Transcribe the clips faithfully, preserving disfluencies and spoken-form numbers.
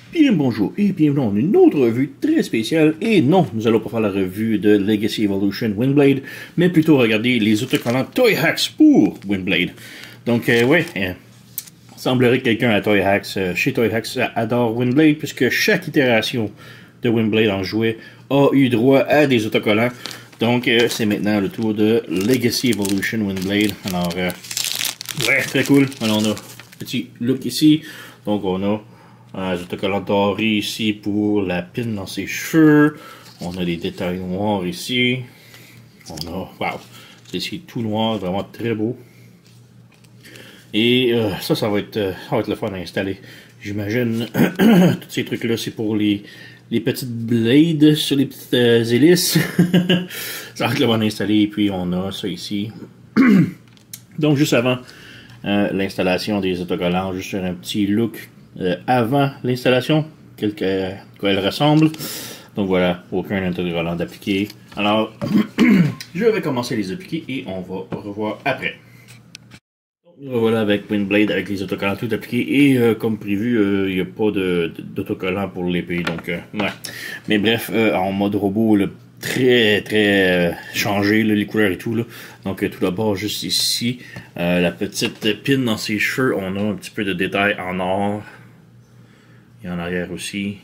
Bien bonjour et bienvenue dans une autre revue très spéciale. Et non, nous allons pas faire la revue de Legacy Evolution Windblade, mais plutôt regarder les autocollants Toy Hacks pour Windblade. Donc euh, ouais, euh, semblerait que quelqu'un à Toy Hacks, euh, chez Toy Hacks adore Windblade, puisque chaque itération de Windblade en jouet a eu droit à des autocollants. Donc euh, c'est maintenant le tour de Legacy Evolution Windblade. Alors euh, ouais, très cool. Alors on a un petit look ici. Donc on a un autocollant doré ici pour la pine dans ses cheveux. On a des détails noirs ici. On a, wow, c'est tout noir, vraiment très beau. Et euh, ça, ça va être, ça va être le fun à installer. J'imagine, tous ces trucs-là, c'est pour les, les petites blades sur les petites euh, hélices. Ça va être le fun à installer. Et puis on a ça ici. Donc juste avant euh, l'installation des autocollants, juste un petit look Euh, avant l'installation, quelque quoi elle ressemble. Donc voilà, aucun autocollant d'appliquer. Alors, je vais commencer à les appliquer et on va revoir après. Donc, nous revoilà avec Windblade, avec les autocollants tout appliqués. Et euh, comme prévu, il euh, n'y a pas d'autocollant pour l'épée. Donc, euh, ouais. Mais bref, euh, en mode robot, le très très euh, changé, là, les couleurs et tout. Là. Donc euh, tout d'abord, juste ici, euh, la petite pine dans ses cheveux, on a un petit peu de détails en or. Et en arrière aussi.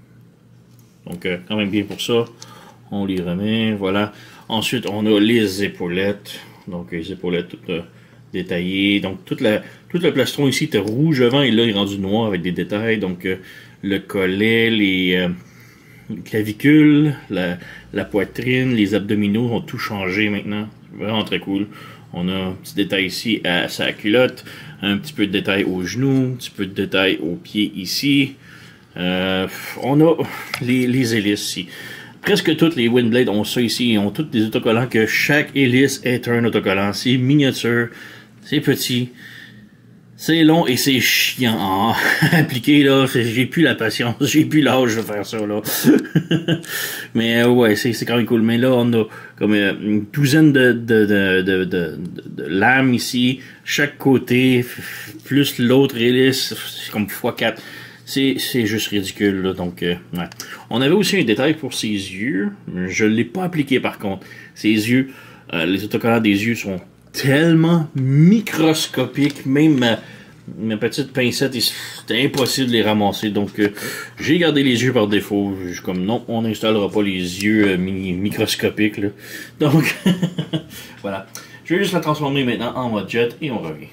Donc euh, quand même bien pour ça. On les remet, voilà. Ensuite, on a les épaulettes. Donc les épaulettes toutes euh, détaillées. Donc toute la, tout le plastron ici était rouge avant et là il est rendu noir avec des détails. Donc euh, le collet, les... Euh, clavicule, la, la poitrine, les abdominaux ont tout changé maintenant. Vraiment très cool. On a un petit détail ici à sa culotte, un petit peu de détail aux genoux, un petit peu de détail aux pieds ici. Euh, on a les, les hélices ici. Presque toutes les Windblade ont ça ici. Ils ont tous des autocollants que chaque hélice est un autocollant. C'est miniature, c'est petit. C'est long et c'est chiant à appliquer, là. J'ai plus la patience, j'ai plus l'âge de faire ça, là. Mais euh, ouais, c'est quand même cool. Mais là, on a comme euh, une douzaine de, de, de, de, de, de, de lames ici, chaque côté, plus l'autre hélice, c'est comme fois quatre. C'est juste ridicule, là. Donc, euh, ouais. On avait aussi un détail pour ses yeux. Je ne l'ai pas appliqué, par contre. Ses yeux, euh, les autocollants des yeux sont tellement microscopique, même ma, ma petite pincette, c'était impossible de les ramasser. Donc, euh, j'ai gardé les yeux par défaut. Je suis comme, non, on n'installera pas les yeux euh, mi microscopiques. Là. Donc, voilà. Je vais juste la transformer maintenant en mode jet et on revient.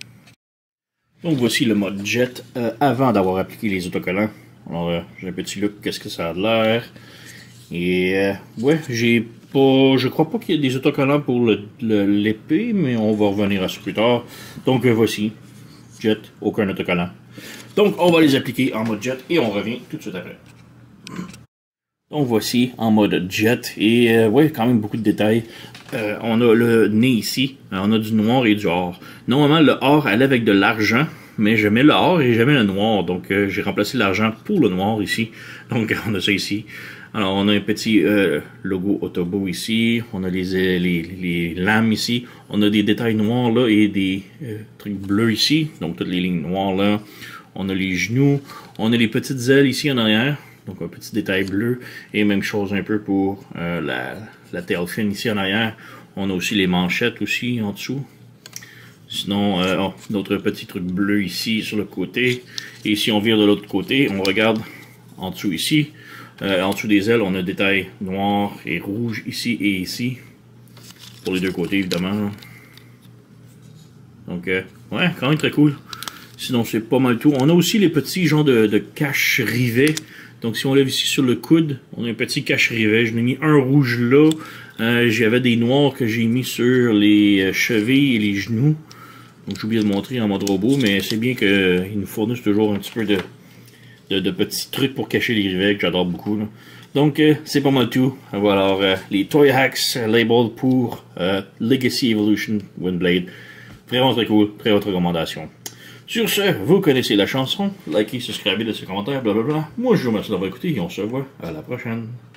Donc, voici le mode jet euh, avant d'avoir appliqué les autocollants. Alors, euh, j'ai un petit look, qu'est-ce que ça a l'air. Et, euh, ouais, j'ai Pas, je crois pas qu'il y ait des autocollants pour l'épée, mais on va revenir à ça plus tard. Donc euh, voici, jet, aucun autocollant. Donc on va les appliquer en mode jet et on revient tout de suite après. Donc voici en mode jet et euh, ouais, quand même beaucoup de détails. Euh, on a le nez ici, on a du noir et du or. Normalement le or allait avec de l'argent, mais je mets le or et je mets le noir. Donc euh, j'ai remplacé l'argent pour le noir ici. Donc on a ça ici. Alors, on a un petit euh, logo Autobo ici, on a les, les, les lames ici, on a des détails noirs là et des euh, trucs bleus ici, donc toutes les lignes noires là. On a les genoux, on a les petites ailes ici en arrière, donc un petit détail bleu, et même chose un peu pour euh, la, la tail fin ici en arrière. On a aussi les manchettes aussi en dessous. Sinon, euh, oh, d'autres petits trucs bleus ici sur le côté. Et si on vire de l'autre côté, on regarde en dessous ici. Euh, en dessous des ailes, on a des détails noirs et rouges ici et ici. Pour les deux côtés, évidemment. Donc, euh, ouais, quand même très cool. Sinon, c'est pas mal tout. On a aussi les petits genres de, de cache-rivets. Donc, si on lève ici sur le coude, on a un petit cache-rivet. Je l'ai mis un rouge là. Euh, J'avais des noirs que j'ai mis sur les chevilles et les genoux. Donc, j'ai oublié de montrer en mode robot, mais c'est bien qu'ils nous fournissent toujours un petit peu de... De, de petits trucs pour cacher les rivets que j'adore beaucoup. Là. Donc, euh, c'est pas mal tout. Voilà, alors, euh, les Toy Hacks euh, label pour euh, Legacy Evolution Windblade. Vraiment très cool, très haute recommandation. Sur ce, vous connaissez la chanson. Likez, subscribez, laissez un commentaire, blablabla. Moi, je vous remercie d'avoir écouté et on se revoit à la prochaine.